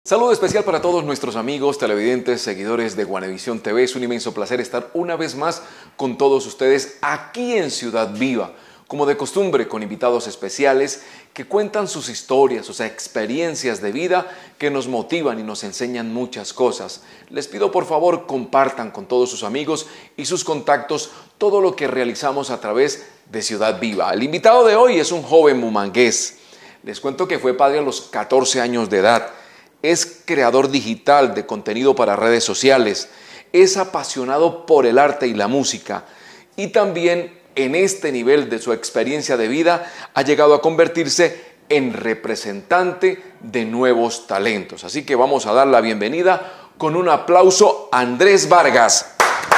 Saludo especial para todos nuestros amigos, televidentes, seguidores de Guanevisión TV. Es un inmenso placer estar una vez más con todos ustedes aquí en Ciudad Viva, como de costumbre, con invitados especiales que cuentan sus historias, sus experiencias de vida que nos motivan y nos enseñan muchas cosas. Les pido por favor compartan con todos sus amigos y sus contactos todo lo que realizamos a través de Ciudad Viva. El invitado de hoy es un joven mumangués. Les cuento que fue padre a los 14 años de edad. Es creador digital de contenido para redes sociales, es apasionado por el arte y la música y también en este nivel de su experiencia de vida ha llegado a convertirse en representante de nuevos talentos. Así que vamos a dar la bienvenida con un aplauso a Andrés Vargas.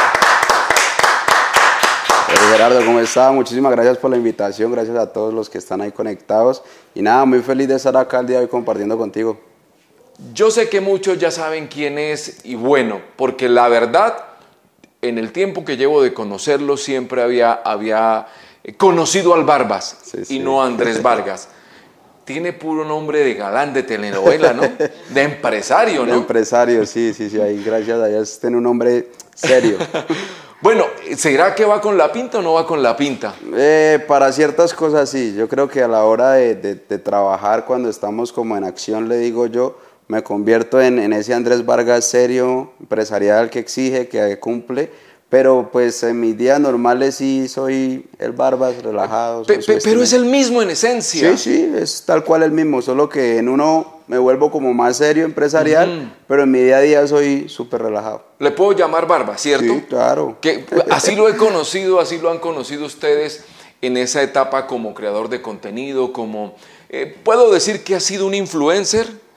Gerardo, ¿cómo está? Muchísimas gracias por la invitación, gracias a todos los que están ahí conectados y nada, muy feliz de estar acá el día de hoy compartiendo contigo. Yo sé que muchos ya saben quién es y bueno, porque la verdad, en el tiempo que llevo de conocerlo, siempre había conocido al Barbas y no a Andrés Vargas. Tiene puro nombre de galán de telenovela, ¿no? De empresario, ¿no? De empresario, sí, ahí gracias a Dios tiene un nombre serio. Bueno, ¿será que va con la pinta o no va con la pinta? Para ciertas cosas sí, yo creo que a la hora de trabajar, cuando estamos como en acción, le digo yo, me convierto en ese Andrés Vargas serio, empresarial que exige, que cumple, pero pues en mis días normales sí soy el Barbas relajado. Pero es el mismo en esencia. Sí, es tal cual el mismo, solo que en uno me vuelvo como más serio, empresarial, pero en mi día a día soy súper relajado. Le puedo llamar Barba, ¿cierto? Sí, claro. Que así lo he conocido, así lo han conocido ustedes en esa etapa como creador de contenido, como... ¿puedo decir que ha sido un influencer?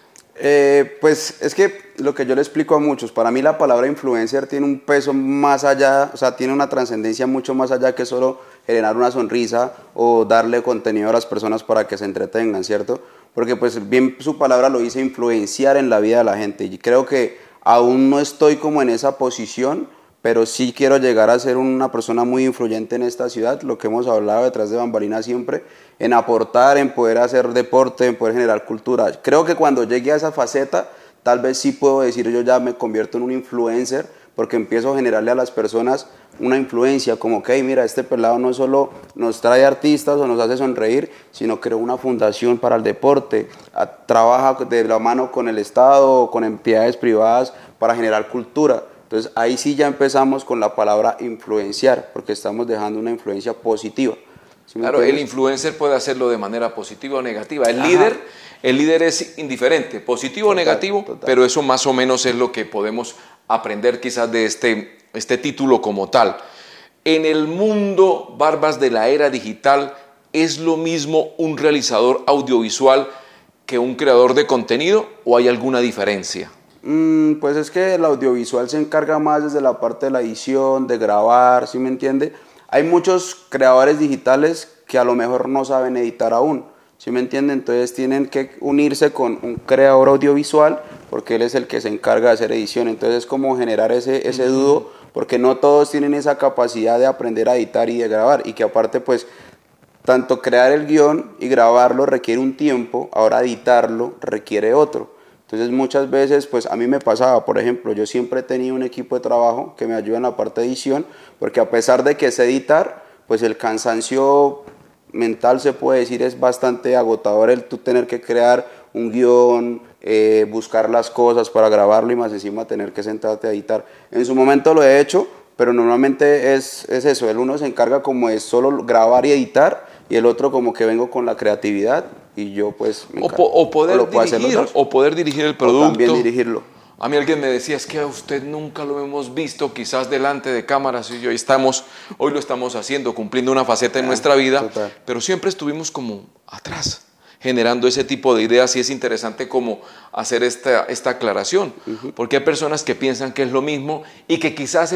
Pues es que lo que yo le explico a muchos, para mí la palabra influencer tiene un peso más allá, o sea, tiene una trascendencia mucho más allá que solo generar una sonrisa o darle contenido a las personas para que se entretengan, ¿cierto? Porque pues bien su palabra lo dice, influenciar en la vida de la gente, y creo que aún no estoy como en esa posición, pero sí quiero llegar a ser una persona muy influyente en esta ciudad, lo que hemos hablado detrás de bambalinas siempre, en aportar, en poder hacer deporte, en poder generar cultura. Creo que cuando llegue a esa faceta, tal vez sí puedo decir yo ya me convierto en un influencer, porque empiezo a generarle a las personas una influencia, como que, hey, mira, este pelado no solo nos trae artistas o nos hace sonreír, sino creó una fundación para el deporte, trabaja de la mano con el Estado, con entidades privadas para generar cultura. Entonces ahí sí ya empezamos con la palabra influenciar, porque estamos dejando una influencia positiva. ¿Sí me Claro, entiendes? el influencer puede hacerlo de manera positiva o negativa. El líder es indiferente, positivo o negativo, total. pero eso más o menos es lo que podemos aprender quizás de este título como tal. En el mundo, Barbas, de la era digital, ¿es lo mismo un realizador audiovisual que un creador de contenido o hay alguna diferencia? Pues es que el audiovisual se encarga más desde la parte de la edición, de grabar, ¿sí me entiende? Hay muchos creadores digitales que a lo mejor no saben editar aún, ¿sí me entiende? Entonces tienen que unirse con un creador audiovisual porque él es el que se encarga de hacer edición. Entonces es como generar ese dúo, porque no todos tienen esa capacidad de aprender a editar y de grabar, y que aparte pues tanto crear el guión y grabarlo requiere un tiempo, ahora editarlo requiere otro. Entonces muchas veces, pues a mí me pasaba, por ejemplo, yo siempre he tenido un equipo de trabajo que me ayuda en la parte de edición, porque a pesar de que sé editar, pues el cansancio mental, se puede decir, es bastante agotador el tú tener que crear un guión, buscar las cosas para grabarlo y más encima tener que sentarte a editar. En su momento lo he hecho, pero normalmente es eso, el uno se encarga como de solo grabar y editar, y el otro como que vengo con la creatividad y yo pues me encargo. O poder dirigir el producto. O también dirigirlo. A mí alguien me decía, es que a usted nunca lo hemos visto, quizás delante de cámaras, y hoy lo estamos haciendo, cumpliendo una faceta en nuestra vida, total. Pero siempre estuvimos como atrás, generando ese tipo de ideas, y es interesante como hacer esta aclaración, porque hay personas que piensan que es lo mismo y que quizás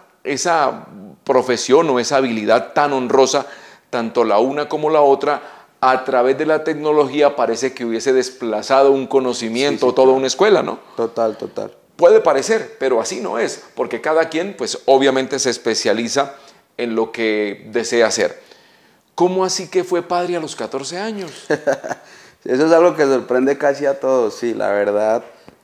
esa profesión o esa habilidad tan honrosa, tanto la una como la otra, a través de la tecnología parece que hubiese desplazado un conocimiento o toda una escuela, ¿no? Total. Puede parecer, pero así no es, porque cada quien, pues obviamente se especializa en lo que desea hacer. ¿Cómo así que fue padre a los 14 años? Eso es algo que sorprende casi a todos, sí, la verdad.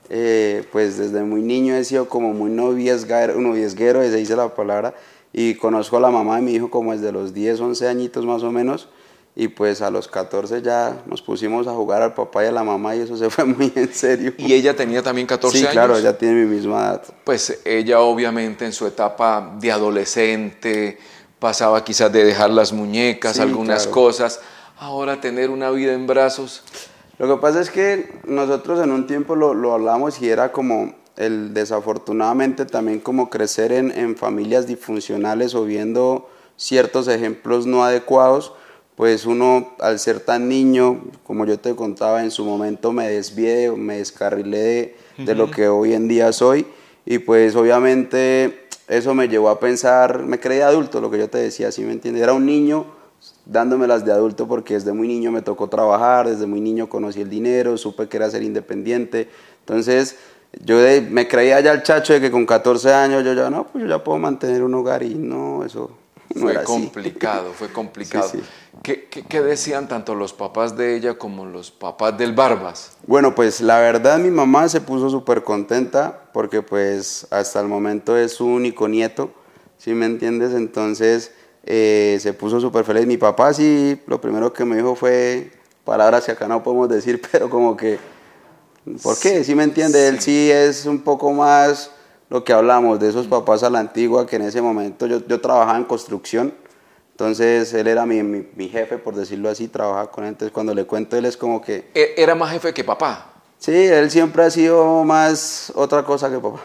Pues desde muy niño he sido como muy noviesguero, se dice la palabra, y conozco a la mamá de mi hijo como desde los 10, 11 añitos más o menos, y pues a los 14 ya nos pusimos a jugar al papá y a la mamá y eso se fue muy en serio. ¿Y ella tenía también 14 Sí, años? claro, ella tiene mi misma edad. Pues ella obviamente en su etapa de adolescente pasaba quizás de dejar las muñecas, Sí, algunas claro. cosas, ahora tener una vida en brazos. Lo que pasa es que nosotros en un tiempo lo hablamos y era como el desafortunadamente también como crecer en familias disfuncionales o viendo ciertos ejemplos no adecuados, pues uno al ser tan niño, como yo te contaba, en su momento me desvié, me descarrilé de lo que hoy en día soy y pues obviamente eso me llevó a pensar, me creí adulto, lo que yo te decía, ¿sí me entiendes? Era un niño dándomelas de adulto porque desde muy niño me tocó trabajar, desde muy niño conocí el dinero, supe que era ser independiente, entonces me creía ya el chacho de que con 14 años yo ya no, pues yo ya puedo mantener un hogar y no, eso no era así. Fue complicado. Sí, sí. ¿Qué decían tanto los papás de ella como los papás del Barbas? Bueno, pues la verdad mi mamá se puso súper contenta porque pues hasta el momento es su único nieto, ¿sí me entiendes? Entonces se puso súper feliz. Mi papá sí, lo primero que me dijo fue palabras que acá no podemos decir, pero como que, ¿por qué? ¿Sí me entiende? Él sí es un poco más lo que hablamos de esos papás a la antigua, que en ese momento yo trabajaba en construcción, entonces él era mi jefe, por decirlo así, trabajaba con él, entonces cuando le cuento él es como que, Era más jefe que papá, sí, él siempre ha sido más otra cosa que papá.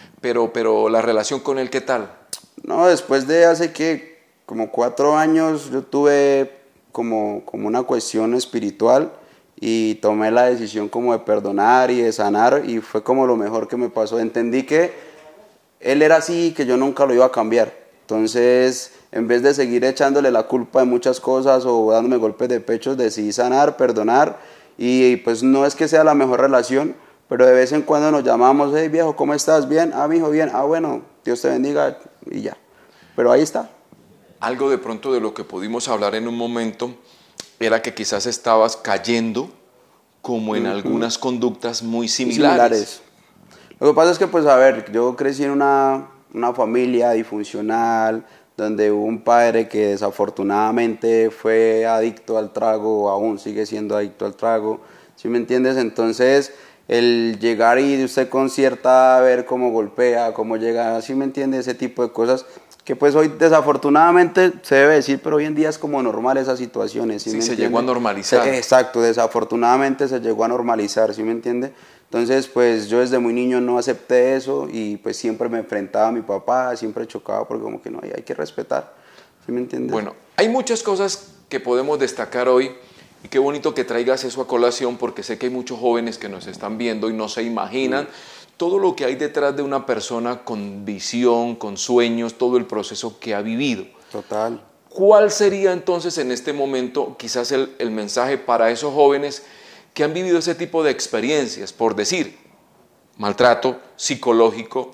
pero la relación con él, ¿qué tal? No, después de hace que como 4 años yo tuve como una cuestión espiritual y tomé la decisión como de perdonar y de sanar y fue como lo mejor que me pasó. Entendí que él era así y que yo nunca lo iba a cambiar. Entonces, en vez de seguir echándole la culpa de muchas cosas o dándome golpes de pecho, decidí sanar, perdonar y pues no es que sea la mejor relación, pero de vez en cuando nos llamamos, hey viejo, ¿cómo estás? Bien, ah, mijo, bien, ah, bueno, Dios te bendiga y ya. Pero ahí está. Algo de pronto de lo que pudimos hablar en un momento era que quizás estabas cayendo como en algunas conductas muy similares. Similares. Lo que pasa es que, pues, a ver, yo crecí en una familia disfuncional, donde hubo un padre que desafortunadamente fue adicto al trago, o aún sigue siendo adicto al trago, ¿sí me entiendes? Entonces, el llegar y usted con cierta, ver cómo golpea, cómo llega, ¿sí me entiende? Ese tipo de cosas, que pues hoy desafortunadamente se debe decir, pero hoy en día es como normal esas situaciones, ¿sí me Sí, se entiende? llegó a normalizar. Exacto, desafortunadamente se llegó a normalizar, ¿sí me entiende? Entonces, pues yo desde muy niño no acepté eso y pues siempre me enfrentaba a mi papá, siempre chocaba porque como que no, hay que respetar, ¿sí me entiendes? Bueno, hay muchas cosas que podemos destacar hoy y qué bonito que traigas eso a colación porque sé que hay muchos jóvenes que nos están viendo y no se imaginan todo lo que hay detrás de una persona con visión, con sueños, todo el proceso que ha vivido. Total. ¿Cuál sería entonces en este momento quizás el mensaje para esos jóvenes que han vivido ese tipo de experiencias? Por decir, maltrato psicológico,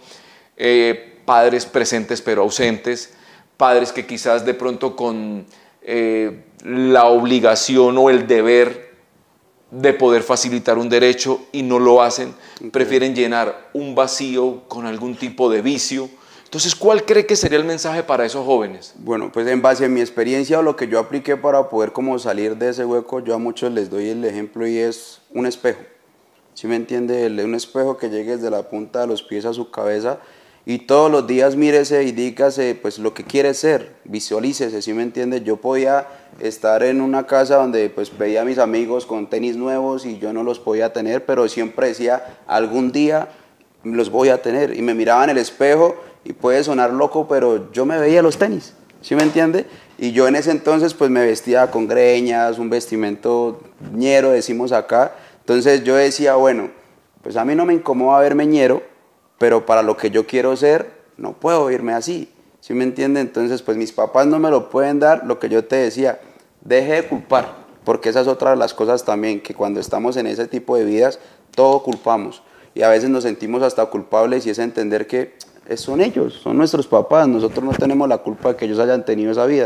padres presentes pero ausentes, padres que quizás de pronto con la obligación o el deber de poder facilitar un derecho y no lo hacen, prefieren llenar un vacío con algún tipo de vicio. Entonces, ¿cuál cree que sería el mensaje para esos jóvenes? Bueno, pues en base a mi experiencia o lo que yo apliqué para poder como salir de ese hueco, yo a muchos les doy el ejemplo y es un espejo. ¿Sí me entiende? Un espejo que llegue desde la punta de los pies a su cabeza y todos los días mírese y dígase pues lo que quiere ser, visualícese, ¿sí me entiende? Yo podía estar en una casa donde pues veía a mis amigos con tenis nuevos y yo no los podía tener, pero siempre decía algún día los voy a tener y me miraba en el espejo y puede sonar loco, pero yo me veía los tenis, ¿sí me entiende? Y yo en ese entonces pues me vestía con greñas, un vestimento ñero decimos acá, entonces yo decía, bueno, pues a mí no me incomoda verme ñero, pero para lo que yo quiero ser, no puedo irme así, ¿sí me entiende? Entonces, pues mis papás no me lo pueden dar, lo que yo te decía, deje de culpar, porque esa es otra de las cosas también, que cuando estamos en ese tipo de vidas, todo culpamos, y a veces nos sentimos hasta culpables, y es entender que son ellos, son nuestros papás, nosotros no tenemos la culpa de que ellos hayan tenido esa vida.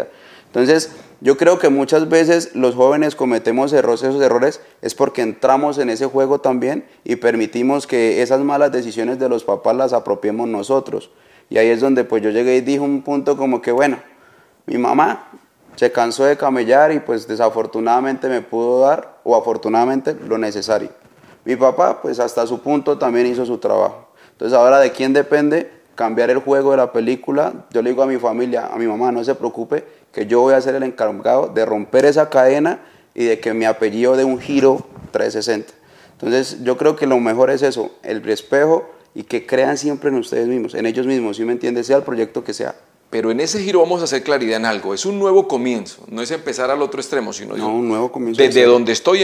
Entonces, yo creo que muchas veces los jóvenes cometemos esos errores es porque entramos en ese juego también y permitimos que esas malas decisiones de los papás las apropiemos nosotros. Y ahí es donde pues yo llegué y dije un punto como que bueno, mi mamá se cansó de camellar y pues desafortunadamente me pudo dar, o afortunadamente, lo necesario. Mi papá pues hasta su punto también hizo su trabajo. Entonces ahora de quién depende cambiar el juego de la película. Yo le digo a mi familia, a mi mamá, no se preocupe, que yo voy a ser el encargado de romper esa cadena y de que mi apellido dé un giro 360. Entonces yo creo que lo mejor es eso, el espejo y que crean siempre en ustedes mismos, en ellos mismos, ¿sí me entiendes? Sea el proyecto que sea. Pero en ese giro vamos a hacer claridad en algo, es un nuevo comienzo, no es empezar al otro extremo, sino no, un nuevo comienzo. Desde donde estoy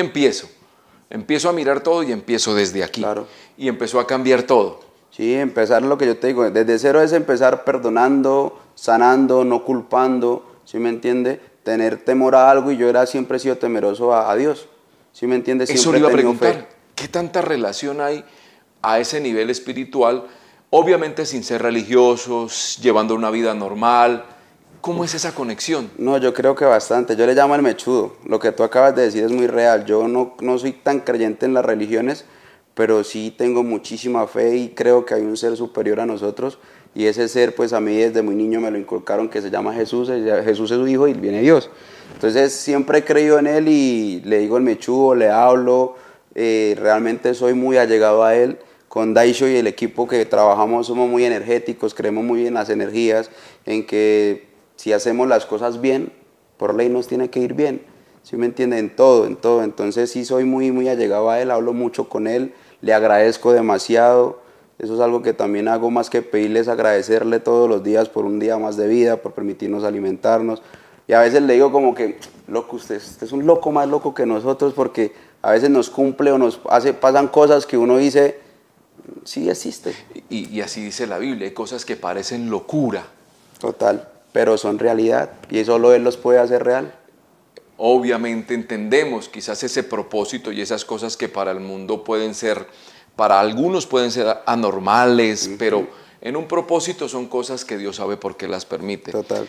empiezo a mirar todo y empiezo desde aquí. Claro. Y empezó a cambiar todo. Sí, empezar lo que yo te digo, desde cero es empezar perdonando, sanando, no culpando, ¿sí me entiende? Tener temor a algo y yo siempre he sido temeroso a Dios, ¿sí me entiende? Eso le iba a preguntar, ¿qué tanta relación hay a ese nivel espiritual? Obviamente sin ser religiosos, llevando una vida normal. ¿Cómo es esa conexión? No, yo creo que bastante. Yo le llamo el mechudo. Lo que tú acabas de decir es muy real. Yo no soy tan creyente en las religiones, pero sí tengo muchísima fe y creo que hay un ser superior a nosotros. Y ese ser, pues a mí desde muy niño me lo inculcaron, que se llama Jesús. Jesús es su hijo y viene Dios. Entonces siempre he creído en él y le digo el mechudo, le hablo. Realmente soy muy allegado a él. Con Daisho y el equipo que trabajamos somos muy energéticos, creemos muy en las energías, en que si hacemos las cosas bien, por ley nos tiene que ir bien, ¿sí me entiende? En todo, en todo. Entonces sí soy muy allegado a él, hablo mucho con él, le agradezco demasiado. Eso es algo que también hago más que pedirles, agradecerle todos los días por un día más de vida, por permitirnos alimentarnos. Y a veces le digo como que, loco, usted es un loco más loco que nosotros, porque a veces nos cumple o pasan cosas que uno dice, sí existe. Y así dice la Biblia, hay cosas que parecen locura. Total, pero son realidad y solo Él los puede hacer real. Obviamente entendemos quizás ese propósito y esas cosas que para el mundo pueden ser, para algunos pueden ser anormales, pero en un propósito son cosas que Dios sabe por qué las permite. Total.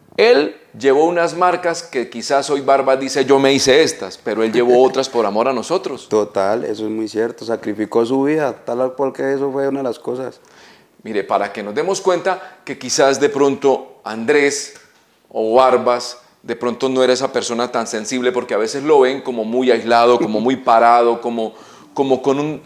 Él llevó unas marcas que quizás hoy Barbas dice yo me hice estas, pero él llevó otras por amor a nosotros. Total, eso es muy cierto, sacrificó su vida, tal cual que eso fue una de las cosas. Mire, para que nos demos cuenta que quizás de pronto Andrés o Barbas de pronto no era esa persona tan sensible, porque a veces lo ven como muy aislado, como muy parado, como con un...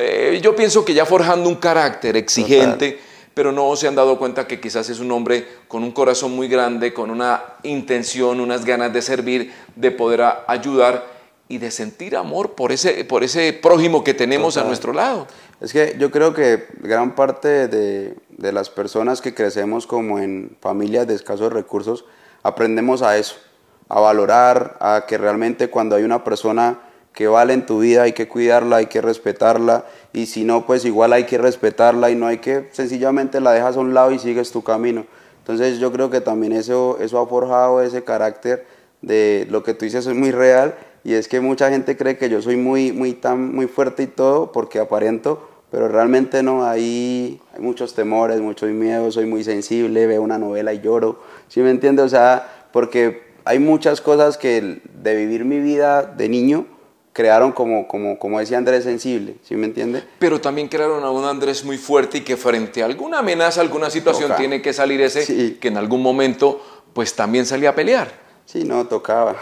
yo pienso que ya forjando un carácter exigente. Total. Pero no se han dado cuenta que quizás es un hombre con un corazón muy grande, con una intención, unas ganas de servir, de poder ayudar y de sentir amor por ese prójimo que tenemos a nuestro lado. Es que yo creo que gran parte de las personas que crecemos como en familias de escasos recursos, aprendemos a eso, a valorar, a que realmente cuando hay una persona que vale en tu vida hay que cuidarla, hay que respetarla, y si no, pues igual hay que respetarla y no hay que, sencillamente la dejas a un lado y sigues tu camino. Entonces yo creo que también eso ha forjado ese carácter de lo que tú dices es muy real, y es que mucha gente cree que yo soy muy fuerte y todo porque aparento, pero realmente no, hay muchos temores, muchos miedos, soy muy sensible, veo una novela y lloro, ¿sí me entiendes? O sea, porque hay muchas cosas que de vivir mi vida de niño crearon como decía Andrés, sensible, ¿sí me entiende? Pero también crearon a un Andrés muy fuerte y que frente a alguna amenaza, alguna situación tiene que salir ese, sí, que en algún momento pues también salía a pelear. Sí, no, tocaba.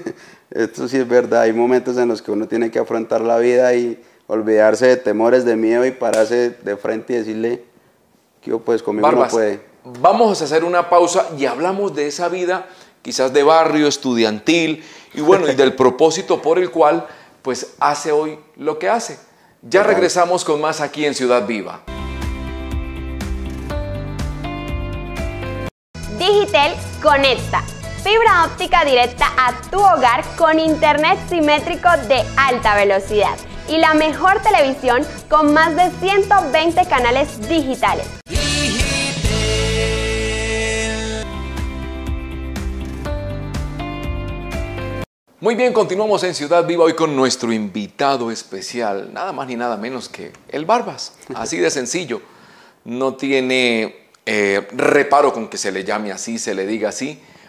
Esto sí es verdad, hay momentos en los que uno tiene que afrontar la vida y olvidarse de temores, de miedo y pararse de frente y decirle que pues conmigo Barbas, no puede. Vamos a hacer una pausa y hablamos de esa vida quizás de barrio, estudiantil y bueno, y del propósito por el cual pues hace hoy lo que hace. Ya regresamos con más aquí en Ciudad Viva. Digitel conecta. Fibra óptica directa a tu hogar con internet simétrico de alta velocidad y la mejor televisión con más de 120 canales digitales. Muy bien, continuamos en Ciudad Viva hoy con nuestro invitado especial, nada más ni nada menos que el Barbas, así de sencillo. No tiene reparo con que se le llame así, se le diga así,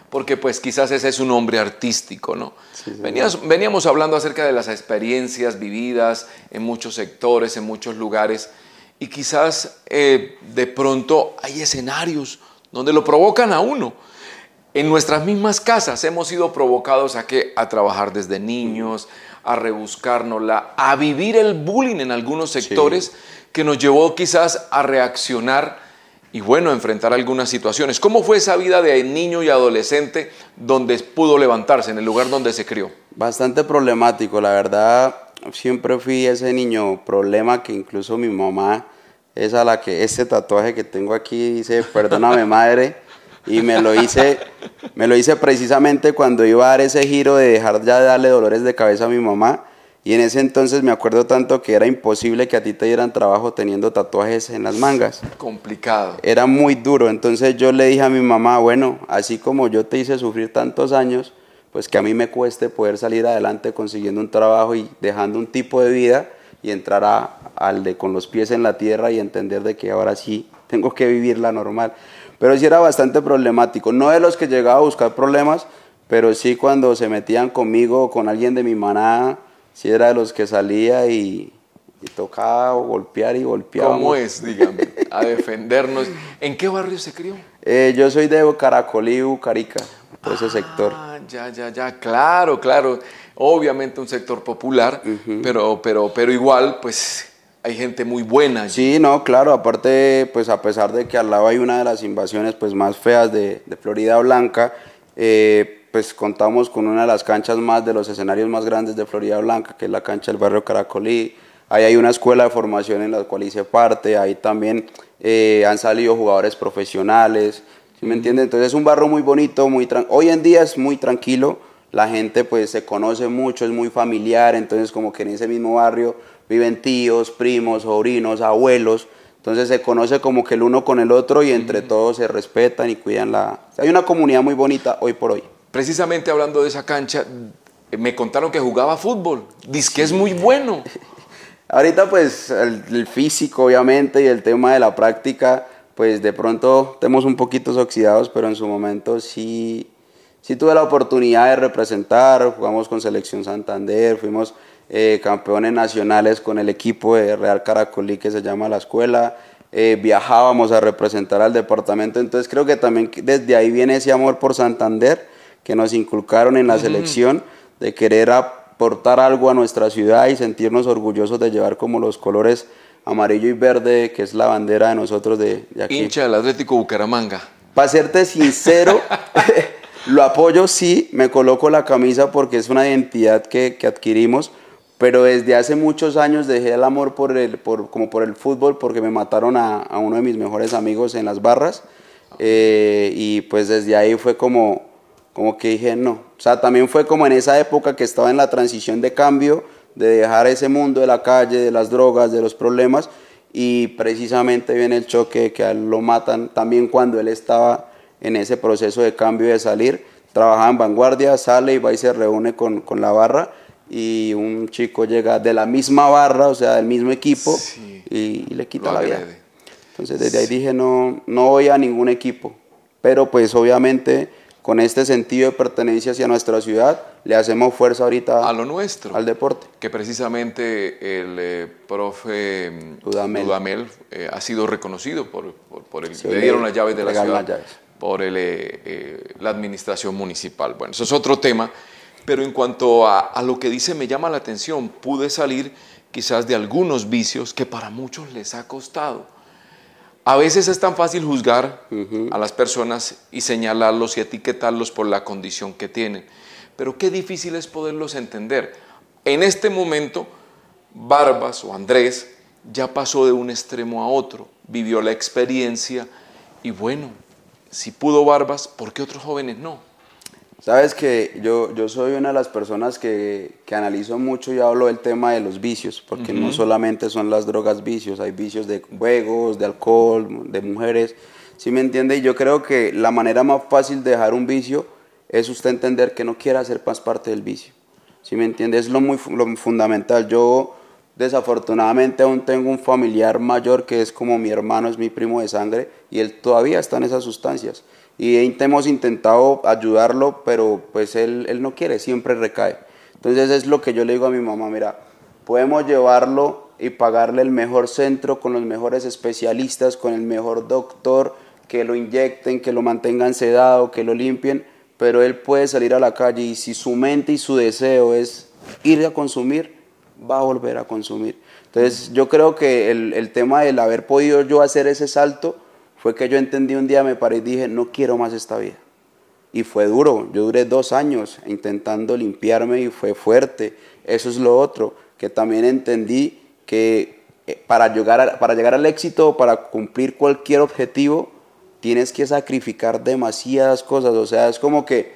porque pues quizás ese es un hombre artístico, ¿no? Sí, sí, Veníamos hablando acerca de las experiencias vividas en muchos sectores, en muchos lugares, y quizás de pronto hay escenarios donde lo provocan a uno. En nuestras mismas casas hemos sido provocados ¿a qué? A trabajar desde niños, a rebuscárnosla, a vivir el bullying en algunos sectores que nos llevó quizás a reaccionar y bueno, a enfrentar algunas situaciones. ¿Cómo fue esa vida de niño y adolescente donde pudo levantarse, en el lugar donde se crió? Bastante problemático, la verdad. Siempre fui ese niño problema que incluso mi mamá es a la que este tatuaje que tengo aquí dice, perdóname madre, y me lo hice precisamente cuando iba a dar ese giro de dejar ya de darle dolores de cabeza a mi mamá, y en ese entonces me acuerdo tanto que era imposible que a ti te dieran trabajo teniendo tatuajes en las mangas. Complicado. Era muy duro, entonces yo le dije a mi mamá, bueno, así como yo te hice sufrir tantos años, pues que a mí me cueste poder salir adelante consiguiendo un trabajo y dejando un tipo de vida y entrar al de con los pies en la tierra y entender de que ahora sí tengo que vivirla normal. Pero sí era bastante problemático, no de los que llegaba a buscar problemas, pero sí cuando se metían conmigo o con alguien de mi manada, sí era de los que salía y tocaba golpear y golpeaba. ¿Cómo es, dígame, a defendernos? ¿En qué barrio se crió? Yo soy de Caracolí, Bucarica, por ese sector. Ya, claro. Obviamente un sector popular, pero igual, pues, hay gente muy buena allí. Sí, no, claro, aparte, pues a pesar de que al lado hay una de las invasiones pues más feas de Florida Blanca, pues contamos con una de las canchas de los escenarios más grandes de Florida Blanca, que es la cancha del barrio Caracolí. Ahí hay una escuela de formación en la cual hice parte, ahí también han salido jugadores profesionales, ¿sí me entiendes? Entonces es un barrio muy bonito, hoy en día es muy tranquilo, la gente pues se conoce mucho, es muy familiar, entonces como que en ese mismo barrio viven tíos, primos, sobrinos, abuelos, entonces se conoce como que el uno con el otro y entre todos se respetan y cuidan Hay una comunidad muy bonita hoy por hoy. Precisamente hablando de esa cancha, me contaron que jugaba fútbol, dice que es muy bueno. Ahorita pues el físico obviamente y el tema de la práctica, pues de pronto estamos un poquito oxidados, pero en su momento sí tuve la oportunidad de representar, jugamos con Selección Santander, fuimos campeones nacionales con el equipo de Real Caracolí que se llama La Escuela, viajábamos a representar al departamento, entonces creo que también desde ahí viene ese amor por Santander que nos inculcaron en la selección de querer aportar algo a nuestra ciudad y sentirnos orgullosos de llevar como los colores amarillo y verde, que es la bandera de nosotros de aquí. Hincha del Atlético Bucaramanga. Para serte sincero, lo apoyo, sí, me coloco la camisa porque es una identidad que adquirimos, pero desde hace muchos años dejé el amor por el fútbol porque me mataron a uno de mis mejores amigos en las barras y pues desde ahí fue como que dije no, o sea, también fue como en esa época que estaba en la transición de cambio, de dejar ese mundo de la calle, de las drogas, de los problemas, y precisamente viene el choque que a él lo matan también cuando él estaba en ese proceso de cambio de salir, trabajaba en Vanguardia, sale y va y se reúne con la barra, y un chico llega de la misma barra, o sea, del mismo equipo, y le quita la vida. Entonces desde ahí dije no voy a ningún equipo, pero pues obviamente con este sentido de pertenencia hacia nuestra ciudad, le hacemos fuerza ahorita a lo nuestro, al deporte. Que precisamente el profe Dudamel ha sido reconocido le dieron las llaves de la ciudad por la administración municipal. Bueno, eso es otro tema, pero en cuanto a lo que dice, me llama la atención, pude salir quizás de algunos vicios que para muchos les ha costado. A veces es tan fácil juzgar a las personas y señalarlos y etiquetarlos por la condición que tienen, pero qué difícil es poderlos entender. En este momento, Barbas o Andrés ya pasó de un extremo a otro, vivió la experiencia y bueno, si pudo Barbas, ¿por qué otros jóvenes no? Sabes que yo soy una de las personas que analizo mucho y hablo del tema de los vicios, porque no solamente son las drogas vicios, hay vicios de juegos, de alcohol, de mujeres, ¿sí me entiende? Y yo creo que la manera más fácil de dejar un vicio es usted entender que no quiere hacer más parte del vicio, ¿sí me entiende? Es lo fundamental. Yo desafortunadamente aún tengo un familiar mayor que es como mi hermano, es mi primo de sangre, y él todavía está en esas sustancias. y hemos intentado ayudarlo, pero pues él no quiere, siempre recae. Entonces es lo que yo le digo a mi mamá, mira, podemos llevarlo y pagarle el mejor centro con los mejores especialistas, con el mejor doctor, que lo inyecten, que lo mantengan sedado, que lo limpien, pero él puede salir a la calle y si su mente y su deseo es ir a consumir, va a volver a consumir. Entonces yo creo que el tema del haber podido yo hacer ese salto fue que yo entendí un día, me paré y dije, no quiero más esta vida. Y fue duro, yo duré 2 años intentando limpiarme y fue fuerte. Eso es lo otro, que también entendí que para llegar al éxito, para cumplir cualquier objetivo, tienes que sacrificar demasiadas cosas. O sea, es como que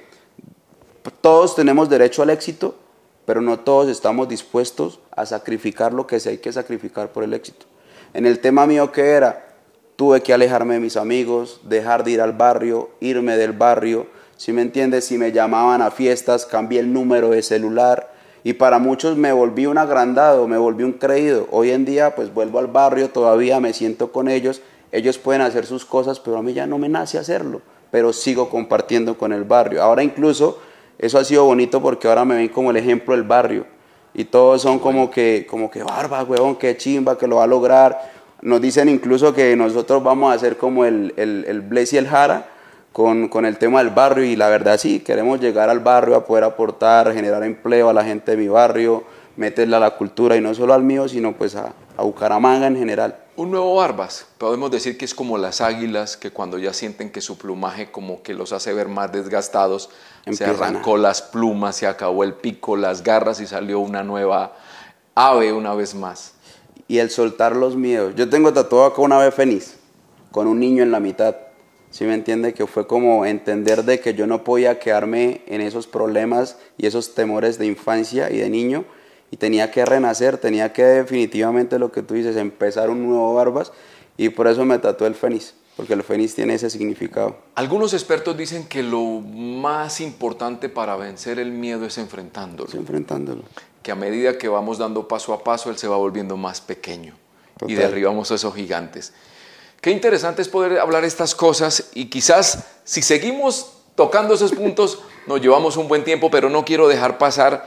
todos tenemos derecho al éxito, pero no todos estamos dispuestos a sacrificar lo que se hay que sacrificar por el éxito. En el tema mío, ¿qué era? Tuve que alejarme de mis amigos, dejar de ir al barrio, irme del barrio. ¿Sí me entiendes? Si me llamaban a fiestas, cambié el número de celular. Y para muchos me volví un agrandado, me volví un creído. Hoy en día pues vuelvo al barrio, todavía me siento con ellos. Ellos pueden hacer sus cosas, pero a mí ya no me nace hacerlo. Pero sigo compartiendo con el barrio. Ahora incluso eso ha sido bonito porque ahora me ven como el ejemplo del barrio. Y todos son como que barba, huevón, qué chimba, que lo va a lograr. Nos dicen incluso que nosotros vamos a hacer como el Bless y el Jara con el tema del barrio, y la verdad sí, queremos llegar al barrio a poder aportar, generar empleo a la gente de mi barrio, meterle a la cultura, y no solo al mío, sino pues a Bucaramanga en general. Un nuevo Barbas, podemos decir que es como las águilas que cuando ya sienten que su plumaje como que los hace ver más desgastados, se arrancó las plumas, se acabó el pico, las garras y salió una nueva ave una vez más. Y el soltar los miedos. Yo tengo tatuado acá una ave fénix, con un niño en la mitad. ¿Sí me entiende? Que fue como entender de que yo no podía quedarme en esos problemas y esos temores de infancia y de niño, y tenía que renacer, tenía que definitivamente lo que tú dices, empezar un nuevo Barbas, y por eso me tatué el fénix, porque el fénix tiene ese significado. Algunos expertos dicen que lo más importante para vencer el miedo es enfrentándolo. Sí, enfrentándolo. Que a medida que vamos dando paso a paso, él se va volviendo más pequeño. Total. Y derribamos a esos gigantes. Qué interesante es poder hablar estas cosas, y quizás si seguimos tocando esos puntos nos llevamos un buen tiempo, pero no quiero dejar pasar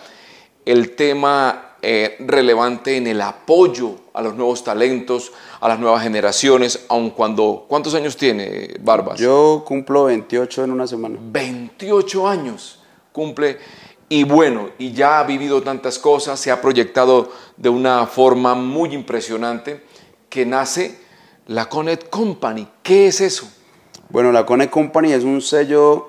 el tema relevante en el apoyo a los nuevos talentos, a las nuevas generaciones, aun cuando... ¿Cuántos años tiene Barbas? Yo cumplo 28 en una semana. 28 años cumple, y bueno, y ya ha vivido tantas cosas, se ha proyectado de una forma muy impresionante, que nace la Connect Company. ¿Qué es eso? Bueno, la Connect Company es un sello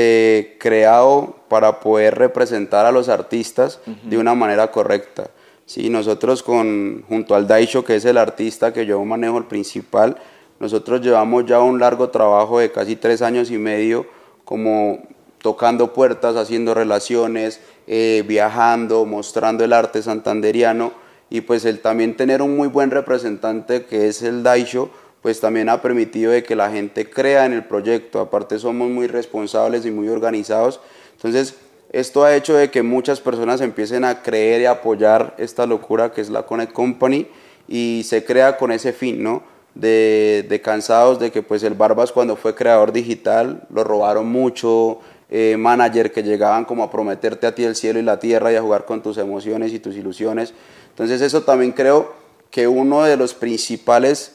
creado para poder representar a los artistas de una manera correcta. Sí, nosotros junto al Daisho, que es el artista que yo manejo, el principal, nosotros llevamos ya un largo trabajo de casi 3 años y medio, como tocando puertas, haciendo relaciones, viajando, mostrando el arte santanderiano, y pues el también tener un muy buen representante que es el Daisho, pues también ha permitido de que la gente crea en el proyecto. Aparte somos muy responsables y muy organizados, entonces esto ha hecho de que muchas personas empiecen a creer y apoyar esta locura que es la Connect Company, y se crea con ese fin, ¿no? De cansados de que pues el Barbas, cuando fue creador digital, lo robaron mucho, manager que llegaban como a prometerte a ti el cielo y la tierra y a jugar con tus emociones y tus ilusiones. Entonces eso también creo que uno de los principales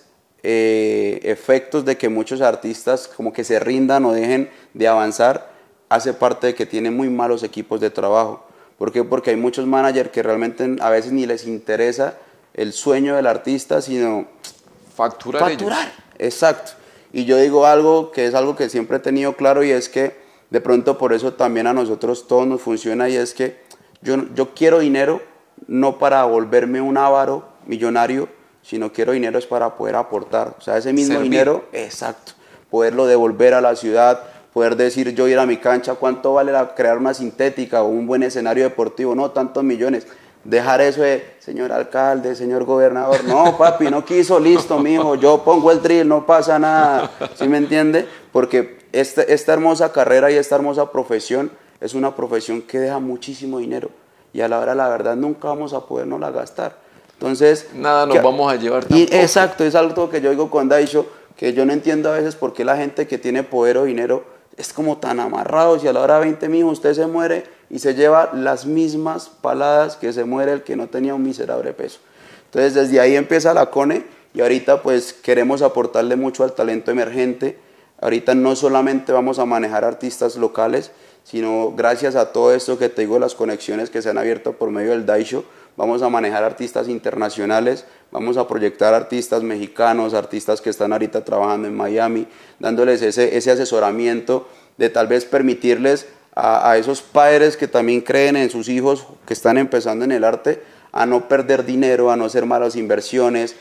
efectos de que muchos artistas como que se rindan o dejen de avanzar hace parte de que tienen muy malos equipos de trabajo. ¿Por qué? Porque hay muchos managers que realmente a veces ni les interesa el sueño del artista, sino facturar. Ellos. Exacto. Y yo digo algo que es algo que siempre he tenido claro, y es que de pronto por eso también a nosotros todos nos funciona, y es que yo quiero dinero no para volverme un avaro millonario, sino quiero dinero es para poder aportar. O sea, ese mismo dinero, exacto, poderlo devolver a la ciudad, poder decir yo ir a mi cancha, ¿cuánto vale crear una sintética o un buen escenario deportivo? No, tantos millones. Dejar eso de, señor alcalde, señor gobernador, no papi, no quiso, listo mijo, yo pongo el drill, no pasa nada, ¿sí me entiende? Porque esta hermosa carrera y esta hermosa profesión es una profesión que deja muchísimo dinero, y a la hora de la verdad nunca vamos a podernosla gastar. Entonces, nada nos vamos a llevar tampoco. Exacto, es algo que yo digo con Daisho, que yo no entiendo a veces por qué la gente que tiene poder o dinero es como tan amarrados y a la hora 20, mijo, usted se muere y se lleva las mismas paladas que se muere el que no tenía un miserable peso. Entonces desde ahí empieza la CONE y ahorita pues queremos aportarle mucho al talento emergente. Ahorita no solamente vamos a manejar artistas locales, sino gracias a todo esto que te digo, las conexiones que se han abierto por medio del Daisho, vamos a manejar artistas internacionales, vamos a proyectar artistas mexicanos, artistas que están ahorita trabajando en Miami, dándoles ese asesoramiento de tal vez permitirles a esos padres que también creen en sus hijos, que están empezando en el arte, a no perder dinero, a no hacer malas inversiones,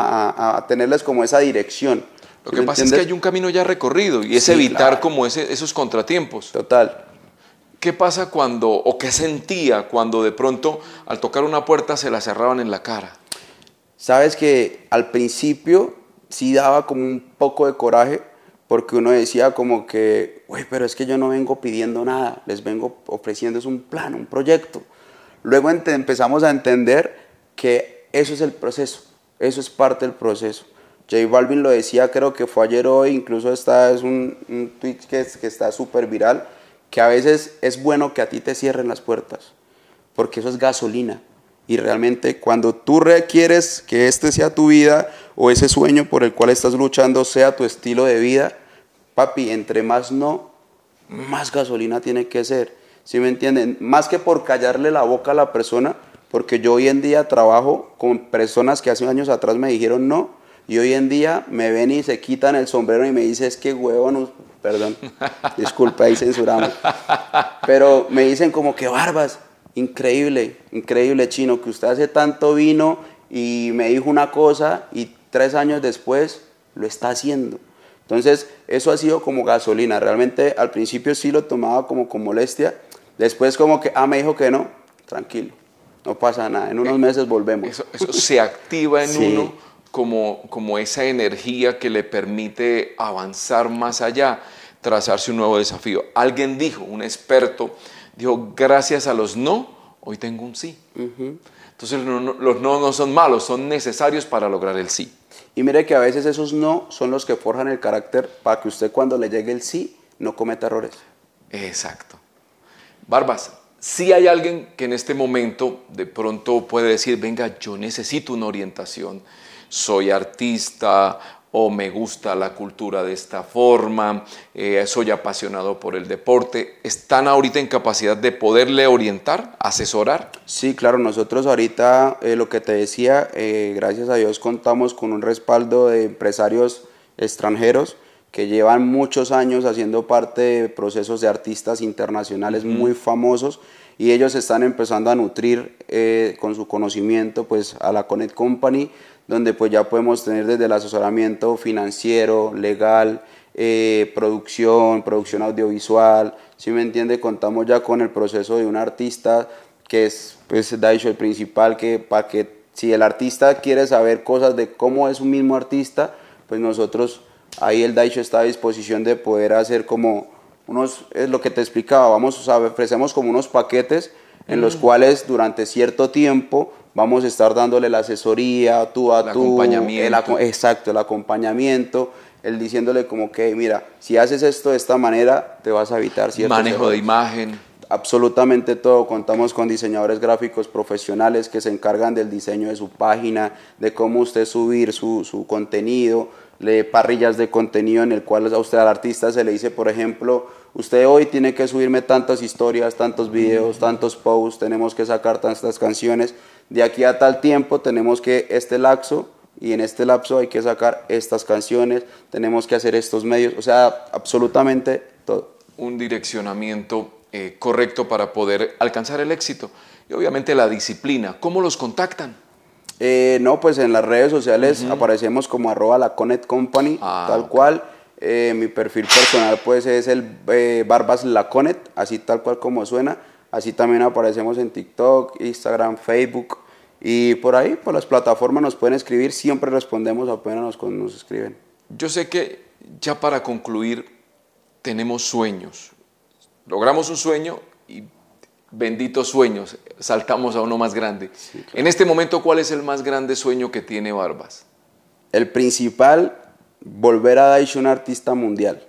a tenerles como esa dirección. Lo que pasa es que hay un camino ya recorrido y es Sí, evitar claro. como esos contratiempos. Total. ¿Qué pasa cuando, o qué sentía cuando de pronto al tocar una puerta se la cerraban en la cara? Sabes que al principio sí daba como un poco de coraje, porque uno decía como que, güey, pero es que yo no vengo pidiendo nada, les vengo ofreciendo es un plan, un proyecto. Luego empezamos a entender que eso es el proceso, eso es parte del proceso. J Balvin lo decía, creo que fue ayer o hoy, incluso es un tweet que está súper viral, que a veces es bueno que a ti te cierren las puertas, porque eso es gasolina. Y realmente cuando tú requieres que este sea tu vida o ese sueño por el cual estás luchando sea tu estilo de vida, papi, entre más no, más gasolina tiene que ser. ¿Sí me entienden? Más que por callarle la boca a la persona, porque yo hoy en día trabajo con personas que hace años atrás me dijeron no, y hoy en día me ven y se quitan el sombrero y me dicen, es que huevón, perdón, disculpa, ahí censuramos, pero me dicen como que Barbas, increíble, increíble Chino, que usted hace tanto vino y me dijo una cosa y 3 años después lo está haciendo. Entonces eso ha sido como gasolina, realmente al principio sí lo tomaba como con molestia, después como que, me dijo que no, tranquilo, no pasa nada, en unos meses volvemos. Eso se activa en Sí. uno como esa energía que le permite avanzar más allá, trazarse un nuevo desafío. Alguien dijo, un experto, dijo, gracias a los no, hoy tengo un sí. Entonces los no son malos, son necesarios para lograr el sí. Y mire que a veces esos no son los que forjan el carácter para que usted cuando le llegue el sí no cometa errores. Exacto. Barbas, si hay alguien que en este momento de pronto puede decir, venga, yo necesito una orientación, soy artista o me gusta la cultura de esta forma, soy apasionado por el deporte, ¿están ahorita en capacidad de poderle orientar, asesorar? Sí, claro, nosotros ahorita, lo que te decía, gracias a Dios contamos con un respaldo de empresarios extranjeros que llevan muchos años haciendo parte de procesos de artistas internacionales muy famosos y ellos están empezando a nutrir con su conocimiento pues, a la Connect Company, donde pues ya podemos tener desde el asesoramiento financiero, legal, producción audiovisual, ¿sí me entiende? Contamos ya con el proceso de un artista que es pues Daisho el principal, que para que si el artista quiere saber cosas de cómo es un mismo artista, pues nosotros ahí el Daisho está a disposición de poder hacer como es lo que te explicaba, ofrecemos como unos paquetes en los cuales durante cierto tiempo vamos a estar dándole la asesoría, tú a tú, acompañamiento. Exacto, el acompañamiento, el diciéndole como que, mira, si haces esto de esta manera, te vas a evitar ciertos Manejo errores. de imagen. Absolutamente todo, contamos con diseñadores gráficos profesionales que se encargan del diseño de su página, de cómo usted subir su contenido, parrillas de contenido en el cual a usted al artista se le dice, por ejemplo, usted hoy tiene que subirme tantas historias, tantos videos, tantos posts, tenemos que sacar tantas canciones, de aquí a tal tiempo tenemos que este lapso y en este lapso hay que sacar estas canciones, tenemos que hacer estos medios, o sea, absolutamente todo. Un direccionamiento correcto para poder alcanzar el éxito y obviamente la disciplina. ¿Cómo los contactan? No, pues en las redes sociales aparecemos como @laconetcompany, tal cual. Mi perfil personal pues es el Barbas Laconet, así tal cual como suena. Así también aparecemos en TikTok, Instagram, Facebook y por ahí, por las plataformas nos pueden escribir, siempre respondemos apenas nos escriben. Yo sé que ya para concluir tenemos sueños. Logramos un sueño y benditos sueños, saltamos a uno más grande. Sí, claro. En este momento, ¿cuál es el más grande sueño que tiene Barbas? El principal, volver a Daisho un artista mundial.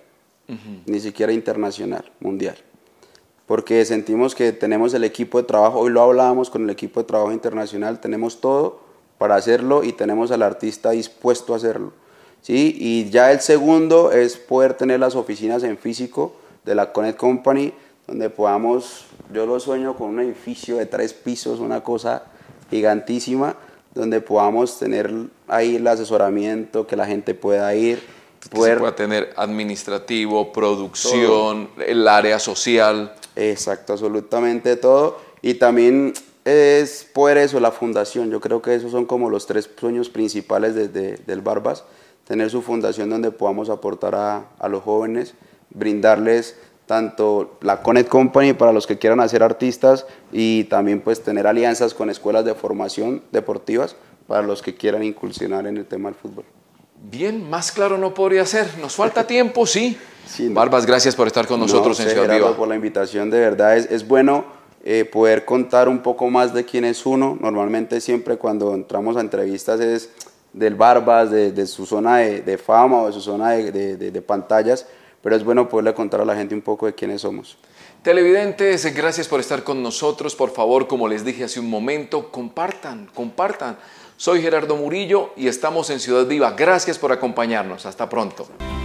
ni siquiera internacional, mundial. Porque sentimos que tenemos el equipo de trabajo, hoy lo hablábamos con el equipo de trabajo internacional, tenemos todo para hacerlo y tenemos al artista dispuesto a hacerlo. ¿Sí? Y ya el segundo es poder tener las oficinas en físico de la Connect Company, donde podamos, yo lo sueño con un edificio de 3 pisos, una cosa gigantísima, donde podamos tener ahí el asesoramiento, que la gente pueda ir. Que se pueda tener administrativo, producción, todo. El área social. Exacto, absolutamente todo. Y también es poder eso, la fundación. Yo creo que esos son como los 3 sueños principales del Barbas. Tener su fundación donde podamos aportar a los jóvenes, brindarles tanto la Connect Company para los que quieran hacer artistas y también pues tener alianzas con escuelas de formación deportivas para los que quieran incursionar en el tema del fútbol. Bien, más claro no podría ser. Nos falta tiempo, sí. Sí, no. Barbas, gracias por estar con nosotros en Ciudad Gerardo, Viva. Por la invitación, de verdad es bueno poder contar un poco más de quién es uno. Normalmente siempre cuando entramos a entrevistas es del Barbas, de su zona de fama o de su zona de pantallas, pero es bueno poderle contar a la gente un poco de quiénes somos. Televidentes, gracias por estar con nosotros. Por favor, como les dije hace un momento, compartan. Soy Gerardo Murillo y estamos en Ciudad Viva. Gracias por acompañarnos. Hasta pronto.